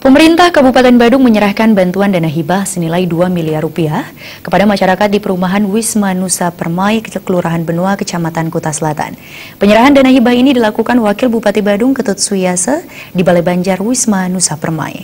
Pemerintah Kabupaten Badung menyerahkan bantuan dana hibah senilai 2 miliar rupiah kepada masyarakat di perumahan Wisma Nusa Permai, Kelurahan Benua, Kecamatan Kuta Selatan. Penyerahan dana hibah ini dilakukan Wakil Bupati Badung Ketut Suyase di Balai Banjar Wisma Nusa Permai.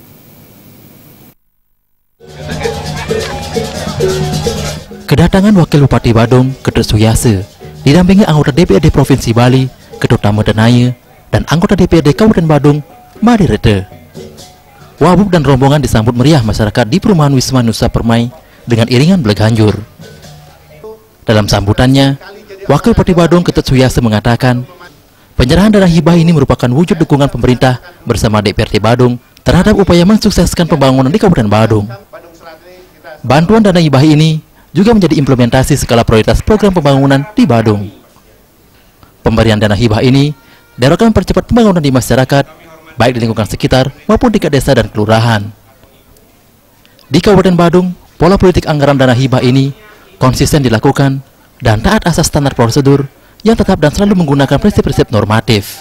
Kedatangan Wakil Bupati Badung Ketut Suyase didampingi anggota DPRD Provinsi Bali, Ketut Nama Denaya, dan anggota DPRD Kabupaten Badung, Madi Rete. Wabub dan rombongan disambut meriah masyarakat di perumahan Wisma Nusa Permai dengan iringan beleganjur. Dalam sambutannya, Wakil Bupati Badung Ketut Suyase mengatakan, penyerahan dana hibah ini merupakan wujud dukungan pemerintah bersama DPRD Badung terhadap upaya mensukseskan pembangunan di Kabupaten Badung. Bantuan dana hibah ini juga menjadi implementasi skala prioritas program pembangunan di Badung. Pemberian dana hibah ini diharapkan mempercepat pembangunan di masyarakat, baik di lingkungan sekitar maupun di desa dan kelurahan. Di Kabupaten Badung, pola politik anggaran dana hibah ini konsisten dilakukan dan taat asas standar prosedur yang tetap dan selalu menggunakan prinsip-prinsip normatif.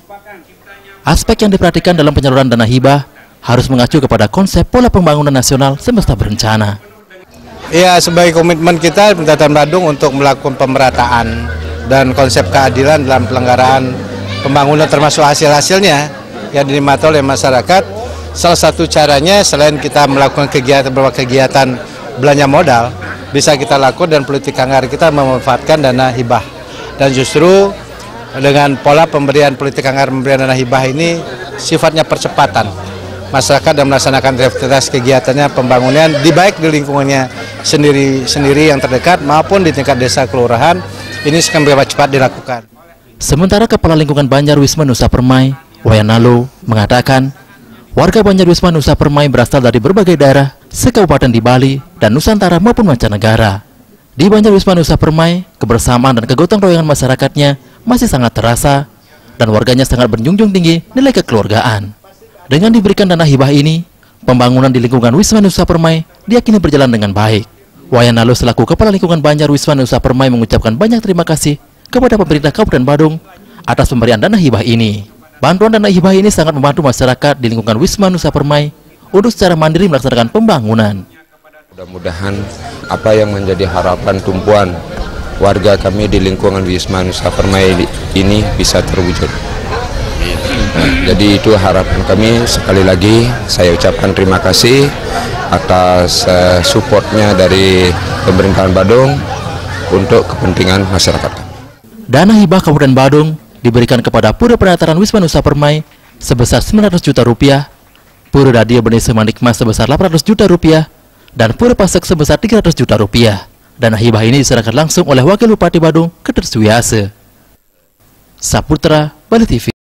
Aspek yang diperhatikan dalam penyaluran dana hibah harus mengacu kepada konsep pola pembangunan nasional semesta berencana. Ya, sebagai komitmen kita Kabupaten Badung untuk melakukan pemerataan dan konsep keadilan dalam pelanggaran pembangunan termasuk hasil-hasilnya yang dinikmati oleh masyarakat. Salah satu caranya selain kita melakukan beberapa kegiatan belanja modal, bisa kita lakukan dan politik anggaran kita memanfaatkan dana hibah. Dan justru dengan pola pemberian politik anggaran pemberian dana hibah ini sifatnya percepatan masyarakat dan melaksanakan aktivitas kegiatannya pembangunan baik di lingkungannya sendiri yang terdekat maupun di tingkat desa kelurahan, ini akan lebih cepat dilakukan. Sementara Kepala Lingkungan Banjar Wisma Nusa Permai, Wayan Nalo, mengatakan warga Banjar Wisma Nusa Permai berasal dari berbagai daerah sekabupaten di Bali dan Nusantara maupun mancanegara. Di Banjar Wisma Nusa Permai, kebersamaan dan kegotong royongan masyarakatnya masih sangat terasa dan warganya sangat menjunjung tinggi nilai kekeluargaan. Dengan diberikan dana hibah ini, pembangunan di lingkungan Wisma Nusa Permai diyakini berjalan dengan baik. Wayan Nalo selaku Kepala Lingkungan Banjar Wisma Nusa Permai mengucapkan banyak terima kasih kepada pemerintah Kabupaten Badung atas pemberian dana hibah ini. Bantuan dana hibah ini sangat membantu masyarakat di lingkungan Wisma Nusa Permai untuk secara mandiri melaksanakan pembangunan. Mudah-mudahan apa yang menjadi harapan tumpuan warga kami di lingkungan Wisma Nusa Permai ini bisa terwujud. Jadi itu harapan kami. Sekali lagi saya ucapkan terima kasih atas supportnya dari pemerintahan Badung untuk kepentingan masyarakat. Dana hibah Kabupaten Badung diberikan kepada Pura Penataran Wisma Nusa Permai sebesar 900 juta rupiah, Pura Radio Benih Semanikmas sebesar 800 juta rupiah, dan Pura Pasek sebesar 300 juta rupiah. Dana hibah ini diserahkan langsung oleh Wakil Bupati Badung Ketut Suyase. Saputra, Bali TV.